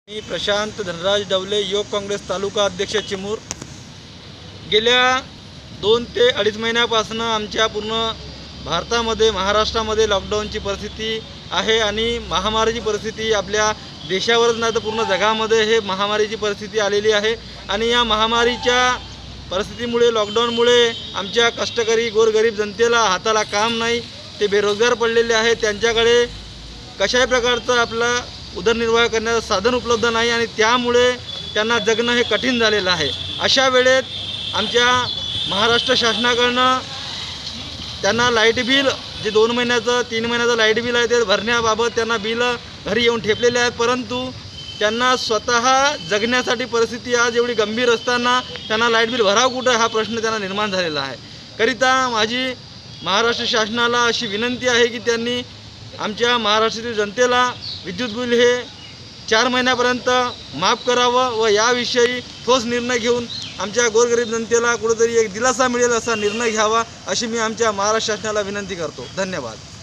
मी प्रशांत धनराज डवले, युवक काँग्रेस तालुका अध्यक्ष चिमूर। गेल्या 2 ते 2.5 महिन्यापासून आमच्या पूर्ण भारतामध्ये महाराष्ट्रामध्ये लॉकडाऊनची परिस्थिती आहे आणि महामारीची परिस्थिती आपल्या देशावरच नाही तर पूर्ण जगामध्ये हे महामारीची परिस्थिती आलेली आहे। आणि या महामारीच्या परिस्थितीमुळे लॉकडाऊनमुळे आमच्या कष्टकरी गोरगरीब जनतेला हाताला काम नाही, ते बेरोजगार पडलेले आहेत। त्यांच्याकडे कशाही प्रकारचं आपला उदरनिर्वाह करण्याचं साधन उपलब्ध नाही आणि त्यामुळे त्यांना जगणं हे कठीण झालेलं आहे। अशा वेळेत आमच्या महाराष्ट्र शासनाकडनं त्यांना लाईट बिल जे 2 महिन्याचं 3 महिन्याचं लाईट बिल आहे ते भरण्याबाबत त्यांना बिल घरी येऊन ठेपलेले आहेत, परंतु त्यांना स्वतः जगण्यासाठी परिस्थिती आज एवढी गंभीर असताना त्यांना लाईट बिल भरावं कुठं हा प्रश्न त्यांना निर्माण झालेला आहे। करिता माझी महाराष्ट्र शासनाला अशी विनंती आहे की त्यांनी आमच्या महाराष्ट्रातील जनतेला विद्युत बिल हे 4 महिन्यापर्यंत माफ करावं व याविषयी ठोस निर्णय घेऊन आमच्या गोरगरीब जनतेला कुठेतरी एक दिलासा मिळेल असा निर्णय घ्यावा, अशी मी आमच्या महाराष्ट्र शासनाला विनंती करतो। धन्यवाद।